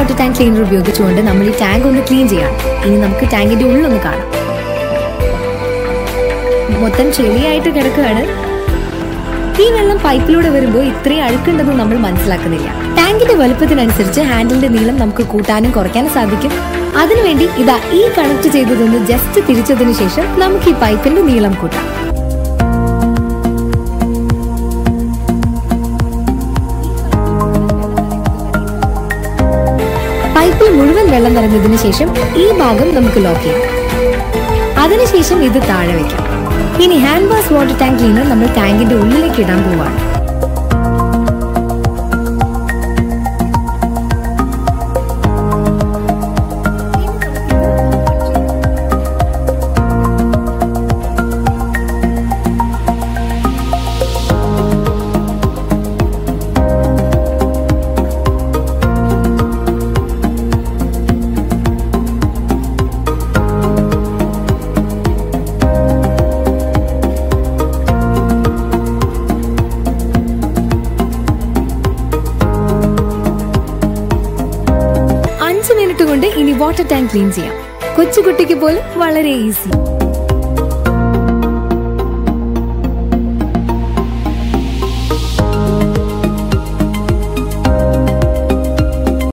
Water tank cleaner ഉപയോഗിച്ചുകൊണ്ട് നമ്മൾ ഈ ടാങ്ക് ഒന്ന് ക്ലീൻ ചെയ്യണം. ഇനി നമുക്ക് ടാങ്കിന്റെ ഉള്ളൊന്ന് കാണാം. മൊത്തം ചെളിയായിട്ട് കിടക്കുകയാണ്. ഈ വെള്ളം പൈപ്പിലൂടെ വരുമ്പോൾ ഇത്രയും അഴുക്കുണ്ടെന്ന് നമ്മൾ മനസ്സിലാക്കുന്നില്ല. ടാങ്കിന്റെ വലുപ്പത്തിനനുസരിച്ച് ഹാൻഡിലിന്റെ നീളം നമുക്ക് കൂട്ടാനും കുറയ്ക്കാനും സാധിക്കും. അതിനുവേണ്ടി ഇതാ ഈ കണക്ട് ചെയ്തതൊന്ന് ജസ്റ്റ് തിരിച്ചതിന് ശേഷം നമുക്ക് ഈ പൈപ്പിന്റെ നീളം കൂട്ടാം. പൈപ്പിൽ മുഴുവൻ വെള്ളം നിറഞ്ഞതിന് ശേഷം ഈ ഭാഗം നമുക്ക് ലോക്ക് ചെയ്യാം. അതിനുശേഷം ഇത് താഴെ വയ്ക്കാം. ഇനി hand wash water tank cleaner നമ്മൾ ടാങ്കിന്റെ ഉള്ളിലേക്ക് ഇടാൻ പോവാണ്. മിനിറ്റ് കൊണ്ട് ഇനി വാട്ടർ ടാങ്ക് ക്ലീൻ ചെയ്യാം. കൊച്ചുകുട്ടിക്ക് പോലും വളരെ ഈസി.